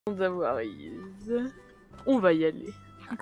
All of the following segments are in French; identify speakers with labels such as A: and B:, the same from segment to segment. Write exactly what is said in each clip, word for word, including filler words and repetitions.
A: D'avoir on va y aller.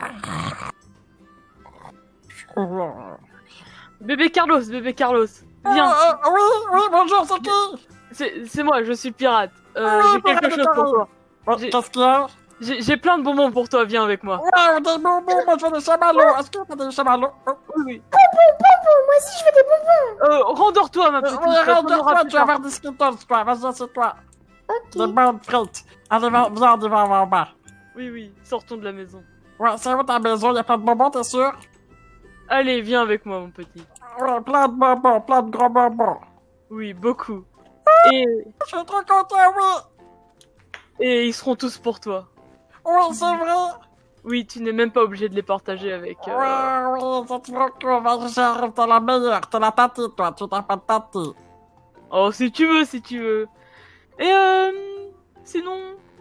A: Bébé Carlos, bébé Carlos, viens.
B: Euh, euh, oui, oui, bonjour, c'est qui?
A: C'est moi, je suis pirate. Euh, j'ai quelque chose pour toi.
B: Qu'est-ce qu'il y a?
A: J'ai plein de bonbons pour toi, viens avec moi.
B: Waouh, des bonbons, moi je veux des chamallows. Est-ce que t'as des chamallows?
A: Oui, oui.
C: Bonbons, bonbons, moi aussi je veux des bonbons.
A: Euh, rendors-toi, ma petite.
B: Oui, rendors-toi, tu vas avoir des Skittles, toi. Vas-y, assieds-toi.
C: Ok.
B: Des bonnes frites. Allez, viens, viens, viens, viens en bas.
A: Oui, oui, sortons de la maison.
B: Ouais, c'est où ta maison? Y'a pas de bonbons, t'es sûr?
A: Allez, viens avec moi, mon petit.
B: Ouais, plein de bonbons, plein de gros bonbons.
A: Oui, beaucoup. Et...
B: Je suis trop content, oui.
A: Et ils seront tous pour toi.
B: Oui, c'est vrai.
A: Oui, tu n'es même pas obligé de les partager avec... Euh...
B: Ouais, oui, c'est trop cool. Vas-y, j'arrive, t'es la meilleure. T'es la tati, toi. Tu t'en pas de tati.
A: Oh, si tu veux, si tu veux. Et euh... Sinon...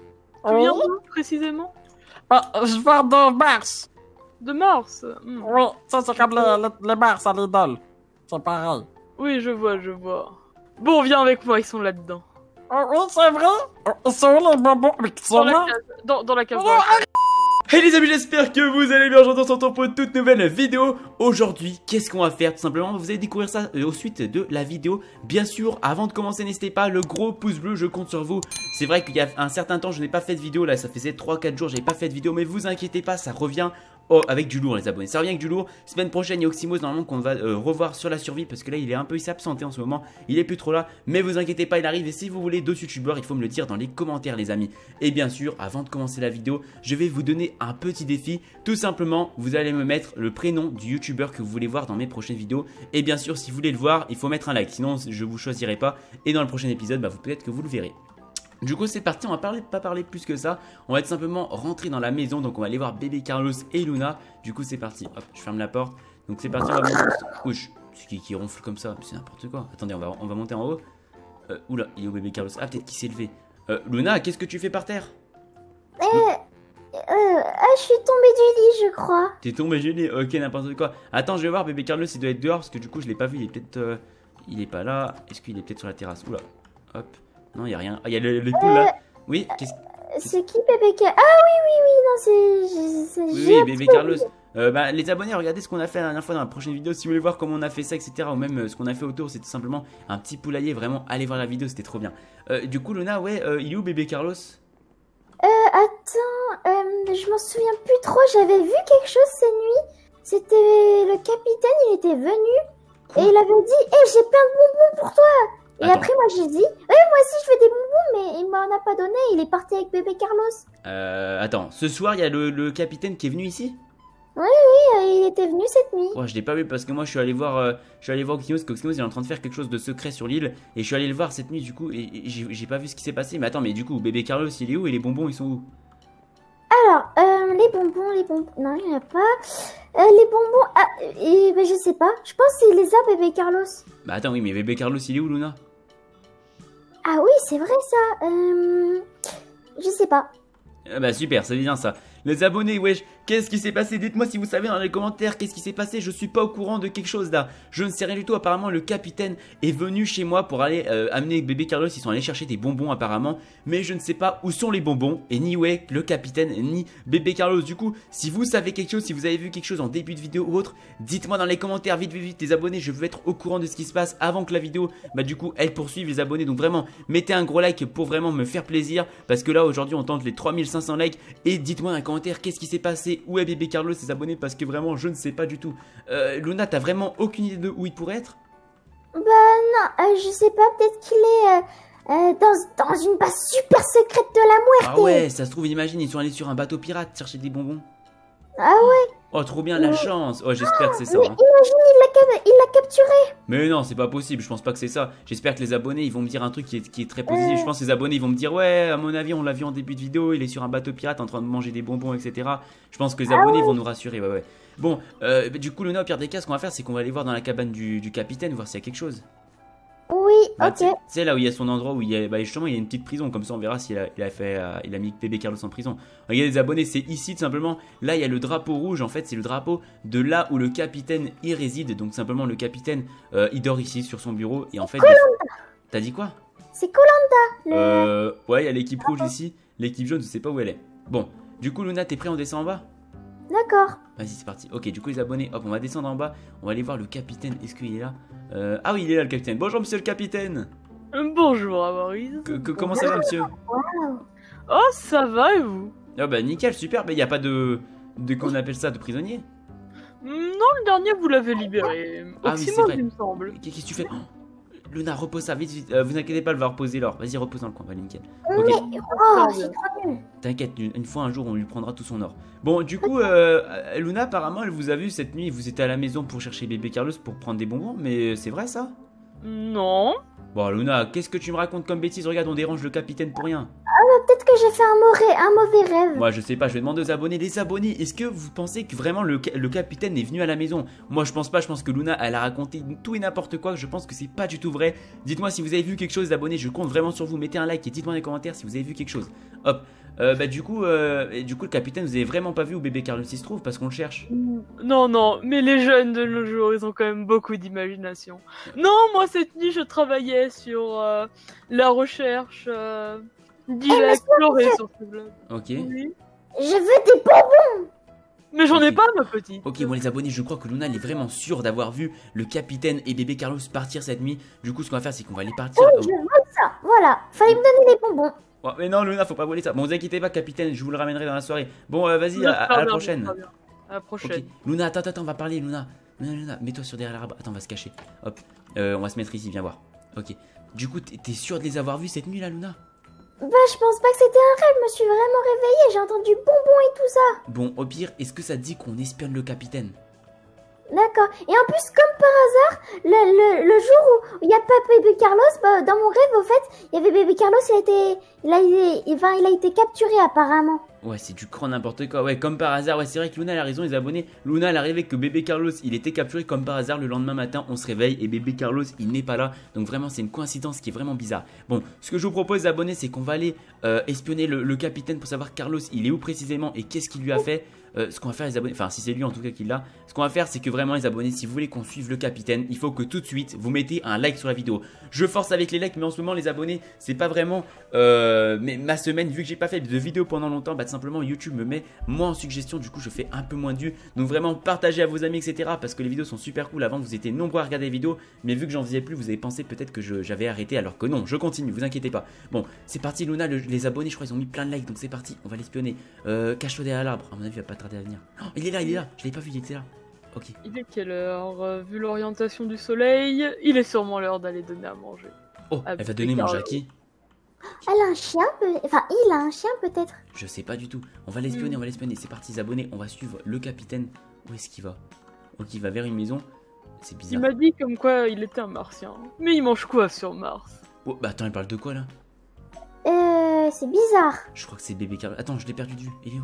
A: Tu viens
B: Oui.
A: d'où, précisément?
B: Bah, je viens de Mars.
A: De Mars. Hmm.
B: Oui, ça c'est comme les, les, les Mars à l'idole. C'est pareil.
A: Oui, je vois, je vois. Bon, viens avec moi, ils sont là-dedans.
B: Oh, oui, c'est vrai. Oh, ils sont où les bonbons? Mais ils sont
A: Dans la
B: là.
A: case. Dans, dans la case.
B: Oh,
A: dans la case.
D: Hey les amis, j'espère que vous allez bien, j'entends sur pour une toute nouvelle vidéo. Aujourd'hui, qu'est-ce qu'on va faire? Tout simplement, vous allez découvrir ça euh, au suite de la vidéo. Bien sûr, avant de commencer, n'hésitez pas, le gros pouce bleu, je compte sur vous. C'est vrai qu'il y a un certain temps, je n'ai pas fait de vidéo, là ça faisait trois quatre jours, j'avais pas fait de vidéo. Mais vous inquiétez pas, ça revient oh, avec du lourd les abonnés, ça revient avec du lourd. Semaine prochaine, il y a Oxymos normalement qu'on va euh, revoir sur la survie. Parce que là, il est un peu, il s'est absenté en ce moment, il est plus trop là. Mais vous inquiétez pas, il arrive. Et si vous voulez d'autres youtubeurs, il faut me le dire dans les commentaires les amis. Et bien sûr, avant de commencer la vidéo, je vais vous donner un petit défi. Tout simplement, vous allez me mettre le prénom du youtubeur que vous voulez voir dans mes prochaines vidéos. Et bien sûr, si vous voulez le voir, il faut mettre un like, sinon je vous choisirai pas. Et dans le prochain épisode, bah, peut-être que vous le verrez. Du coup c'est parti, on va parler, pas parler plus que ça. On va être simplement rentrer dans la maison. Donc on va aller voir bébé Carlos et Luna. Du coup c'est parti, hop, je ferme la porte. Donc c'est parti, on va monter. Ouch, c'est qui qui ronfle comme ça? C'est n'importe quoi. Attendez, on va, on va monter en haut. euh, Oula, il est où bébé Carlos? Ah, peut-être qu'il s'est levé. euh, Luna, qu'est-ce que tu fais par terre?
C: Euh, euh, ah, je suis tombée du lit, je crois.
D: T'es tombé gelé, ok, n'importe quoi. Attends, je vais voir bébé Carlos, il doit être dehors. Parce que du coup je l'ai pas vu, il est peut-être euh, il est pas là. Est-ce qu'il est peut-être sur la terrasse? Oula, hop. Non, il y a rien. Ah, il y a le, les poules là. Oui, qu'est-ce
C: C'est qui bébé Carlos? Ah oui, oui, oui, non, c'est...
D: Oui, oui, bébé Carlos. Euh, bah, les abonnés, regardez ce qu'on a fait la dernière fois dans la prochaine vidéo. Si vous voulez voir comment on a fait ça, et cetera. Ou même euh, ce qu'on a fait autour, c'est tout simplement un petit poulailler. Vraiment, allez voir la vidéo, c'était trop bien. Euh, du coup, Luna, ouais, euh, il est où bébé Carlos?
C: Euh, attends, euh, je m'en souviens plus trop, j'avais vu quelque chose cette nuit. C'était le capitaine, il était venu. Quoi? Et il avait dit, hé, hey, j'ai plein de bonbons pour toi. Et Attends. Après, moi, j'ai dit, ouais, moi aussi, je veux des bonbons, mais il m'en a pas donné. Il est parti avec bébé Carlos.
D: Euh, attends, ce soir, il y a le, le capitaine qui est venu ici?
C: Oui, oui, euh, il était venu cette nuit.
D: Ouais, je l'ai pas vu parce que moi, je suis allé voir, euh, je suis allé voir Oxymos, qu'Oxymos, il est en train de faire quelque chose de secret sur l'île. Et je suis allé le voir cette nuit, du coup, et, et j'ai pas vu ce qui s'est passé. Mais attends, mais du coup, bébé Carlos, il est où? Et les bonbons, ils sont où?
C: Alors, euh, les bonbons, les bonbons... Non, il n'y en a pas. Euh, les bonbons... Ah, et, ben, je sais pas. Je pense qu'il les a, bébé Carlos.
D: Bah attends, oui, mais bébé Carlos, il est où, Luna?
C: Ah oui, c'est vrai ça. Euh... Je sais pas.
D: Ah bah super, c'est bien ça. Les abonnés, wesh, qu'est-ce qui s'est passé? Dites-moi si vous savez dans les commentaires qu'est-ce qui s'est passé. Je suis pas au courant de quelque chose là. Je ne sais rien du tout. Apparemment le capitaine est venu chez moi pour aller euh, amener bébé Carlos. Ils sont allés chercher des bonbons apparemment. Mais je ne sais pas où sont les bonbons. Et ni ouais, le capitaine, ni bébé Carlos. Du coup, si vous savez quelque chose, si vous avez vu quelque chose en début de vidéo ou autre, dites-moi dans les commentaires, vite vite vite les abonnés. Je veux être au courant de ce qui se passe avant que la vidéo, bah du coup, elle poursuive les abonnés. Donc vraiment, mettez un gros like pour vraiment me faire plaisir. Parce que là aujourd'hui on tente les trois mille cinq cents likes. Et dites-moi dans les commentaires qu'est-ce qui s'est passé, où est bébé Carlos, ses abonnés, parce que vraiment je ne sais pas du tout. euh, Luna, t'as vraiment aucune idée de où il pourrait être?
C: Bah non, euh, je sais pas, peut-être qu'il est euh, euh, dans, dans une base super secrète de la muerte.
D: Ah ouais, ça se trouve, imagine, ils sont allés sur un bateau pirate chercher des bonbons.
C: Ah ouais.
D: Oh trop bien, la chance. Oh j'espère que c'est ça
C: Mais
D: hein.
C: imagine, il l'a cap il l'a capturé.
D: Mais non, c'est pas possible, je pense pas que c'est ça. J'espère que les abonnés ils vont me dire un truc qui est, qui est très positif. euh... Je pense que les abonnés ils vont me dire ouais, à mon avis on l'a vu en début de vidéo, il est sur un bateau pirate en train de manger des bonbons, et cetera. Je pense que les abonnés ah ouais. vont nous rassurer, ouais ouais. Bon, euh, du coup Luna, au pire des cas, ce qu'on va faire c'est qu'on va aller voir dans la cabane du, du capitaine, voir s'il y a quelque chose.
C: Oui,
D: bah,
C: ok.
D: Tu sais là où il y a son endroit où il y a, bah, justement il y a une petite prison, comme ça on verra s'il a, il a fait, euh, il a mis bébé Carlos en prison. Regardez les abonnés, c'est ici tout simplement. Là il y a le drapeau rouge, en fait c'est le drapeau de là où le capitaine y réside. Donc simplement le capitaine euh, il dort ici sur son bureau et en fait. Des... T'as dit quoi?
C: C'est Koh-Lanta. Le...
D: Euh, ouais, il y a l'équipe rouge ici. l'équipe jaune, je sais pas où elle est. Bon, du coup, Luna, t'es prêt? On descend en bas?
C: D'accord.
D: Vas-y, c'est parti. Ok, du coup, les abonnés, hop, on va descendre en bas. On va aller voir le capitaine. Est-ce qu'il est là? euh... Ah oui, il est là, le capitaine. Bonjour, monsieur le capitaine.
A: Euh, Bonjour, Amarise.
D: Que- que- comment ça va, monsieur?
C: Waouh.
A: Oh, ça va et vous?
D: Ah bah, nickel, super. Mais il n'y a pas de. de qu'on appelle ça, de prisonnier?
A: Non, le dernier, vous l'avez libéré.
D: Ah oui, c'est
A: Oxymore,
D: vrai.
A: il me semble.
D: Qu'est-ce que tu fais? Oh, Luna, repose ça, vite, vite. Euh, vous inquiétez pas, elle va reposer l'or. Vas-y, repose dans le coin, va nickel. Ok.
C: Mais, oh, c'est trop nul.
D: T'inquiète, une, une fois un jour on lui prendra tout son or. Bon, du coup, euh, Luna, apparemment, elle vous a vu cette nuit, vous étiez à la maison pour chercher bébé Carlos pour prendre des bonbons, mais c'est vrai ça?
A: Non.
D: Bon, Luna, qu'est-ce que tu me racontes comme bêtise? Regarde, on dérange le capitaine pour rien.
C: Peut-être que j'ai fait un mauvais, un mauvais rêve.
D: Moi, je sais pas, je vais demander aux abonnés. Les abonnés, est-ce que vous pensez que vraiment le, ca- le capitaine est venu à la maison? Moi, je pense pas, je pense que Luna, elle a raconté tout et n'importe quoi, je pense que c'est pas du tout vrai. Dites-moi si vous avez vu quelque chose, les abonnés, je compte vraiment sur vous. Mettez un like et dites-moi dans les commentaires si vous avez vu quelque chose. Hop. Euh, bah du coup, euh, et du coup le capitaine, vous avez vraiment pas vu où bébé Carlos il se trouve parce qu'on le cherche.
A: Non, non, mais les jeunes de nos jours, ils ont quand même beaucoup d'imagination. Non, moi, cette nuit, je travaillais sur euh, la recherche euh, d'îles
C: Eh,
A: à
C: mais
A: explorer sur ce blog.
D: Ok.
A: Oui.
C: Je veux des bonbons.
A: Mais j'en ai
D: Ok.
A: pas, ma petite.
D: Ok, bon les abonnés, je crois que Luna elle est vraiment sûre d'avoir vu le capitaine et bébé Carlos partir cette nuit. Du coup, ce qu'on va faire, c'est qu'on va aller partir.
C: Je veux ça. Voilà. Fallait me donner des bonbons.
D: Oh, mais non, Luna, faut pas voler ça. Bon, vous inquiétez pas, capitaine, je vous le ramènerai dans la soirée. Bon, euh, vas-y, à, à la
A: Très bien,
D: prochaine.
A: très bien. À la prochaine.
D: Ok, Luna, attends, attends, on va parler, Luna. Luna, Luna, mets-toi sur derrière l'arbre. Attends, on va se cacher. Hop, euh, on va se mettre ici, viens voir. Ok, du coup, t'es t'es sûr de les avoir vus cette nuit là, Luna?
C: Bah, je pense pas que c'était un rêve. Je me suis vraiment réveillée. J'ai entendu bonbons et tout ça.
D: Bon, au pire, est-ce que ça te dit qu'on espionne le capitaine?
C: D'accord. Et en plus, comme par hasard, le, le, le jour où il n'y a pas bébé Carlos, bah, dans mon rêve, au fait, il y avait bébé Carlos, il a été, il a été, enfin, il a été capturé apparemment.
D: Ouais, c'est du grand n'importe quoi. Ouais, comme par hasard. Ouais, c'est vrai que Luna elle a raison, les abonnés. Luna elle a rêvé que bébé Carlos il était capturé comme par hasard. Le lendemain matin, on se réveille et bébé Carlos il n'est pas là. Donc vraiment, c'est une coïncidence qui est vraiment bizarre. Bon, ce que je vous propose, les abonnés, c'est qu'on va aller euh, espionner le, le capitaine pour savoir Carlos il est où précisément et qu'est-ce qu'il lui a fait. Euh, ce qu'on va faire, les abonnés, enfin, si c'est lui en tout cas qui l'a, ce qu'on va faire, c'est que vraiment, les abonnés, si vous voulez qu'on suive le capitaine, il faut que tout de suite vous mettez un like sur la vidéo. Je force avec les likes, mais en ce moment, les abonnés, c'est pas vraiment euh, mais ma semaine, vu que j'ai pas fait de vidéo pendant longtemps, bah tout simplement YouTube me met moins en suggestion, du coup je fais un peu moins de vues. Donc vraiment partagez à vos amis, etc. Parce que les vidéos sont super cool. Avant vous étiez nombreux à regarder les vidéos, mais vu que j'en faisais plus, vous avez pensé peut-être que je- j'avais arrêté, alors que non, je continue, vous inquiétez pas. Bon, c'est parti Luna, le- les abonnés je crois ils ont mis plein de likes, donc c'est parti, on va l'espionner. Euh, cache-toi derrière l'arbre, à mon avis il va pas tarder à venir. Oh, il est là, il est là, je l'ai pas vu, il était là. Ok.
A: Il est quelle heure? Euh, Vu l'orientation du soleil, il est sûrement l'heure d'aller donner à manger.
D: Oh,
A: Ah,
D: elle va
A: bébé
D: donner manger à
A: Carlos.
D: qui?
C: Elle a un chien, peut- enfin, il a un chien peut-être.
D: Je sais pas du tout. On va l'espionner,
A: Mm.
D: on va l'espionner. C'est parti, les abonnés. On va suivre le capitaine. Où est-ce qu'il va? Ok, il va vers une maison. C'est
A: Il
D: bizarre.
A: m'a dit comme quoi il était un martien. Mais il mange quoi sur Mars?
D: Oh, bah attends, il parle de quoi là?
C: Euh, c'est bizarre.
D: Je crois que c'est bébé Carlos. Attends, je l'ai perdu de vue. Il est où?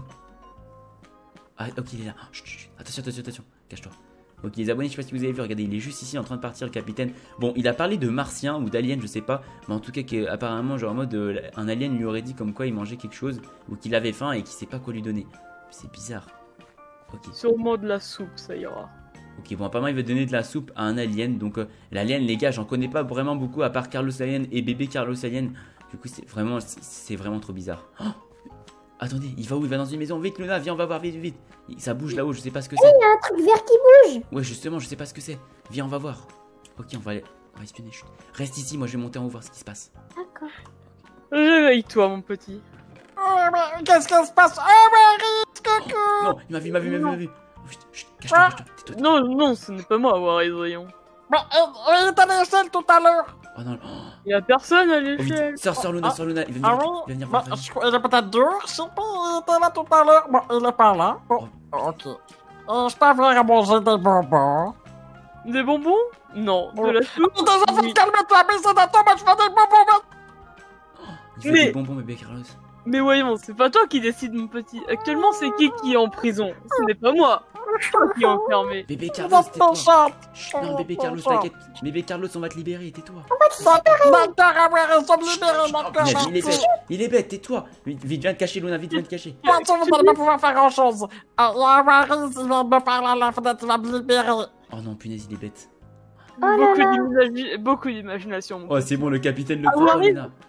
D: Ah, ok, il est là. Chut, chut, chut. Attention, attention, attention. Cache-toi. Ok, les abonnés, je sais pas si vous avez vu. Regardez, il est juste ici en train de partir, le capitaine. Bon, il a parlé de martien ou d'alien, je sais pas. Mais en tout cas, que, apparemment, genre en mode. euh, un alien lui aurait dit comme quoi il mangeait quelque chose. Ou qu'il avait faim et qu'il sait pas quoi lui donner. C'est bizarre. Ok.
A: Sûrement de la soupe, ça ira.
D: Ok, bon, apparemment, il va donner de la soupe à un alien. Donc, euh, l'alien, les gars, j'en connais pas vraiment beaucoup à part Carlos Alien et bébé Carlos Alien. Du coup, c'est vraiment, c'est- c'est vraiment trop bizarre. Oh, attendez, il va où? Il va dans une maison. Vite, Luna, viens, on va voir, vite, vite. Il- Ça bouge là-haut, je sais pas ce que c'est.
C: Il y a un truc vert qui bouge.
D: Ouais, justement, je sais pas ce que c'est. Viens, on va voir. Ok, on va aller. On va espionner. Chut. Reste ici, moi je vais monter en haut voir ce qui se passe.
C: D'accord.
A: Réveille-toi, mon petit.
B: Oh, mais qu'est-ce qui se passe? Oh, Marie, coucou.
D: Non, il m'a vu, il m'a vu, il m'a vu, il m'a vu. Oh, chut, chut, cache-toi, cache-toi. Tais-toi, tais-toi.
A: Non, non, ce n'est pas moi, Waris, voyons.
B: Mais il, il était à l'échelle tout à l'heure.
D: Oh non, oh,
A: Il y a personne à
D: oh, vite.
A: l'échelle.
D: Sors, sors, Luna,
B: Ah,
D: sors, Luna. Il va
B: Ah
D: venir,
B: oui?
D: il va venir
B: Bah,
D: voir. vas-y.
B: je crois- il est peut-être dur, je sais pas, il était là tout à l'heure. Bon, il est pas là. Bon, ok. Euh, je peux avoir à manger des bonbons.
A: Des bonbons? Non. De la soupe?
B: Oh, déjà,
A: Oui.
B: fait calme-toi, mais c'est d'accord, moi je fais des bonbons. mais-
D: Il veut
A: Mais-
D: des bonbons, bébé Carlos.
A: Mais voyons, c'est pas toi qui décide, mon petit. Actuellement, c'est qui qui est en prison? Ce n'est pas moi. C'est toi qui est enfermé.
D: Bébé
B: Vous
D: Carlos,
B: êtes
D: tais-toi.
B: méchante.
D: Chut, non, bébé Carlos,
B: Oh,
D: t'inquiète. Bébé Carlos, on va te libérer, tais-toi.
B: D'accord, avoir raison de libérer,
D: Oh,
B: d'accord.
D: punaise, il est
B: merci.
D: bête, il est bête, tais-toi. Vite, vite, viens te cacher, Luna, vite, viens te cacher.
B: Moi, ça, vous n'allez pas pouvoir faire grand-chose. Euh, Il y a Marie, il vient de me parler à la fenêtre, il va me libérer.
D: Oh non, punaise, il est bête.
C: Oh là
A: Beaucoup
C: là.
A: d'imagi- beaucoup d'imagination, mon
D: Oh,
A: petit.
D: c'est bon, le capitaine le
A: Ah,
D: croit,
A: Waris.
D: Luna.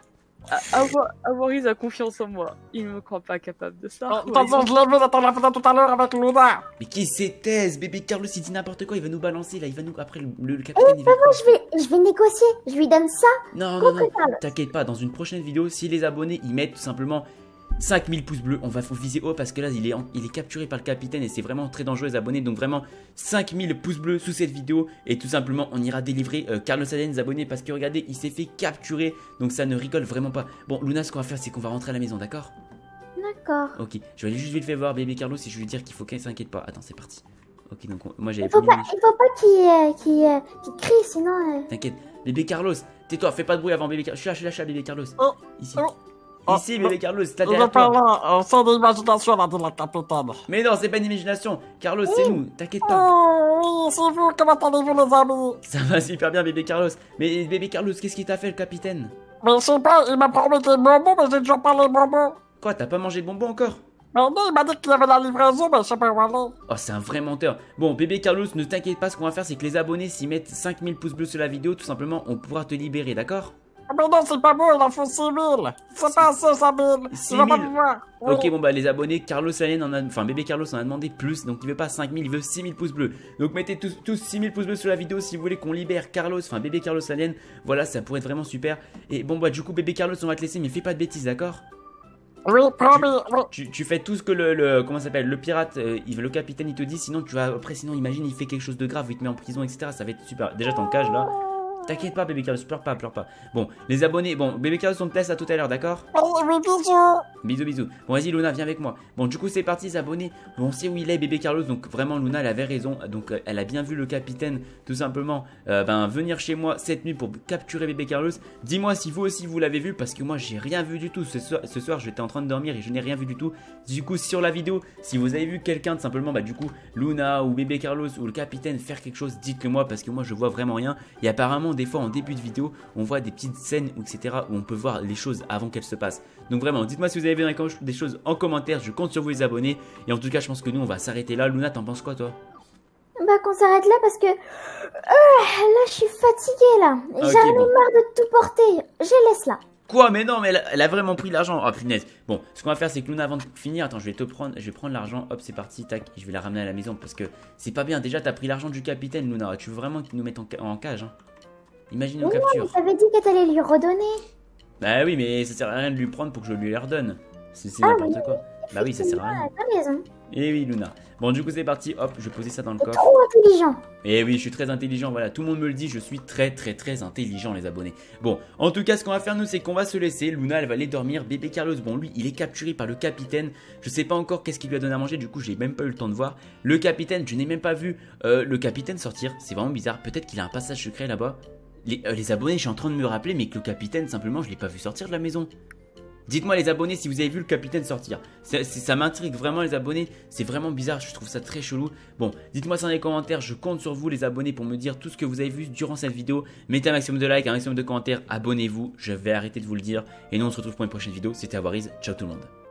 A: Avoir, Avaris a confiance en moi. Il me croit pas capable de ça.
B: De toute façon, je l'ai vu dans la fenêtre tout à l'heure avec Luna.
D: Mais qui c'est bébé Carlos, il dit n'importe quoi, il va nous balancer là, il va nous. Après, le, le, le capitaine. il va...
C: Moi, je vais, je vais négocier. Je lui donne ça.
D: Non, non, non, t'inquiète pas, dans une prochaine vidéo, si les abonnés ils mettent tout simplement cinq mille pouces bleus, on va viser haut parce que là il est, en, il est capturé par le capitaine et c'est vraiment très dangereux les abonnés. Donc vraiment cinq mille pouces bleus sous cette vidéo et tout simplement on ira délivrer euh, Carlos Alien les abonnés parce que regardez il s'est fait capturer. Donc ça ne rigole vraiment pas. Bon Luna, ce qu'on va faire c'est qu'on va rentrer à la maison, d'accord?
C: D'accord.
D: Ok, je vais aller juste vite fait voir bébé Carlos et je vais lui dire qu'il faut qu'il s'inquiète pas. Attends, c'est parti. Ok, donc on, moi j'avais
C: Il faut
D: pas
C: pas,
D: mis-
C: il faut pas qu'il euh, qu'il, euh, qu'il crie, sinon... euh,
D: T'inquiète, bébé Carlos, tais-toi, fais pas de bruit avant bébé Carlos. Je suis là, je suis là, je suis là, bébé Carlos.
B: Oh,
D: Ici.
B: oh.
D: Ici, bébé Carlos, là
B: Il est
D: derrière
B: pas
D: toi.
B: là, euh, c'est de l'imagination, là, dit la capitaine.
D: Mais non, c'est pas une imagination. Carlos, c'est nous, t'inquiète pas.
B: Oh, oui, c'est vous, comment allez-vous, les amis?
D: Ça va super bien, bébé Carlos. Mais bébé Carlos, qu'est-ce qu'il t'a fait, le capitaine?
B: Mais je sais pas, il m'a promis des bonbons, mais j'ai toujours pas les bonbons.
D: Quoi, t'as pas mangé de bonbons encore?
B: Mais non, il m'a dit qu'il y avait la livraison, mais je sais pas où aller.
D: Oh, c'est un vrai menteur. Bon, bébé Carlos, ne t'inquiète pas, ce qu'on va faire, c'est que les abonnés, s'ils mettent cinq mille pouces bleus sur la vidéo, tout simplement, on pourra te libérer, d'accord?
B: Mais non, c'est pas bon, il en faut six mille. C'est pas assez, cinq mille. Il va pas me voir. Oui.
D: Ok, bon bah les abonnés, Carlos Alien en a, enfin bébé Carlos en a demandé plus, donc il veut pas cinq mille, il veut six mille pouces bleus. Donc mettez tous, tous six mille pouces bleus sur la vidéo si vous voulez qu'on libère Carlos, enfin bébé Carlos Alien. Voilà, ça pourrait être vraiment super. Et bon bah du coup bébé Carlos, on va te laisser, mais fais pas de bêtises, d'accord?
B: Oui, promis, oui.
D: Tu, tu fais tout ce que le, le comment ça s'appelle, le pirate, euh, il, le capitaine il te dit, sinon tu vas, après sinon imagine il fait quelque chose de grave, il te met en prison, et cetera. Ça va être super. Déjà t'en cage là. T'inquiète pas bébé Carlos, pleure pas, pleure pas. Bon, les abonnés, bon, bébé Carlos on te laisse à tout à l'heure, d'accord?
B: Oui, oui, bisous.
D: Bisous, bisous. Bon, vas-y, Luna, viens avec moi. Bon, du coup, c'est parti, les abonnés. On sait où il est, bébé Carlos. Donc, vraiment, Luna, elle avait raison. Donc, euh, elle a bien vu le capitaine, tout simplement, euh, ben, venir chez moi cette nuit pour capturer bébé Carlos. Dis-moi si vous aussi, vous l'avez vu, parce que moi, j'ai rien vu du tout. Ce soir, ce soir j'étais en train de dormir et je n'ai rien vu du tout. Du coup, sur la vidéo, si vous avez vu quelqu'un, tout simplement, bah, du coup, Luna ou bébé Carlos ou le capitaine faire quelque chose, dites-le moi, parce que moi, je vois vraiment rien. Et apparemment, des fois, en début de vidéo, on voit des petites scènes, et cetera, où on peut voir les choses avant qu'elles se passent. Donc vraiment, dites-moi si vous avez vu des choses en commentaire, je compte sur vous les abonnés. Et en tout cas, je pense que nous, on va s'arrêter là. Luna, t'en penses quoi, toi?
C: Bah, qu'on s'arrête là parce que... euh, là, je suis fatiguée, là.
D: Ok,
C: J'en ai
D: bon.
C: marre de tout porter. Je laisse là.
D: Quoi? Mais non, mais elle a, elle a vraiment pris l'argent. Oh punaise. Bon, ce qu'on va faire, c'est que Luna, avant de finir, attends, je vais te prendre, je vais prendre l'argent. Hop, c'est parti, tac. Je vais la ramener à la maison parce que c'est pas bien. Déjà, t'as pris l'argent du capitaine, Luna. Tu veux vraiment qu'il nous mette en, en cage, hein? Imagine nos
C: Mais non,
D: captures.
C: t'avais dit que t'allais lui redonner.
D: Bah oui, mais ça sert à rien de lui prendre pour que je lui les redonne. C'est c'est
C: Ah,
D: n'importe
C: oui.
D: quoi. Bah oui, ça sert à rien.
C: T'as raison.
D: Et oui, Luna. Bon, du coup, c'est parti. Hop, je vais poser ça dans le
C: T'es
D: coffre.
C: trop intelligent.
D: Et oui, je suis très intelligent, voilà, tout le monde me le dit, je suis très très très intelligent les abonnés. Bon, en tout cas, ce qu'on va faire nous, c'est qu'on va se laisser, Luna, elle va aller dormir, bébé Carlos, bon lui, il est capturé par le capitaine, je sais pas encore qu'est-ce qu'il lui a donné à manger, du coup, j'ai même pas eu le temps de voir. Le capitaine, je n'ai même pas vu euh, le capitaine sortir, c'est vraiment bizarre, peut-être qu'il a un passage secret là-bas. Les, euh, les abonnés, je suis en train de me rappeler, mais que le capitaine, simplement, je l'ai pas vu sortir de la maison. Dites-moi les abonnés si vous avez vu le capitaine sortir. Ça, ça m'intrigue vraiment les abonnés. C'est vraiment bizarre, je trouve ça très chelou. Bon, dites-moi ça dans les commentaires. Je compte sur vous les abonnés pour me dire tout ce que vous avez vu durant cette vidéo. Mettez un maximum de likes, un maximum de commentaires. Abonnez-vous, je vais arrêter de vous le dire. Et nous on se retrouve pour une prochaine vidéo. C'était Avaris, ciao tout le monde.